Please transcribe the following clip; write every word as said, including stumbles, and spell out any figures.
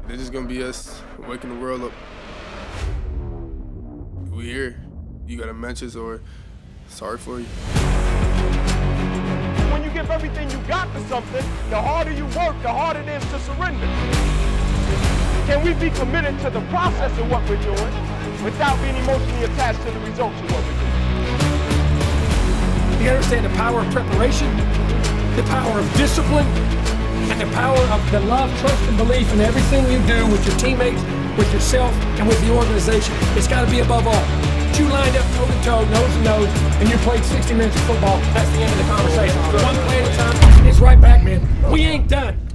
This is gonna be us waking the world up. We here. You got a mentions or sorry for you. When you give everything you got to something, the harder you work, the harder it is to surrender. Can we be committed to the process of what we're doing without being emotionally attached to the results of what we're doing? You understand the power of preparation, the power of discipline, and the power of the love, trust, and belief in everything you do with your teammates, with yourself, and with the organization. It's got to be above all. If you lined up toe-to-toe, nose-to-nose, and you played sixty minutes of football, that's the end of the conversation. One play at a time, it's right back, man. We ain't done.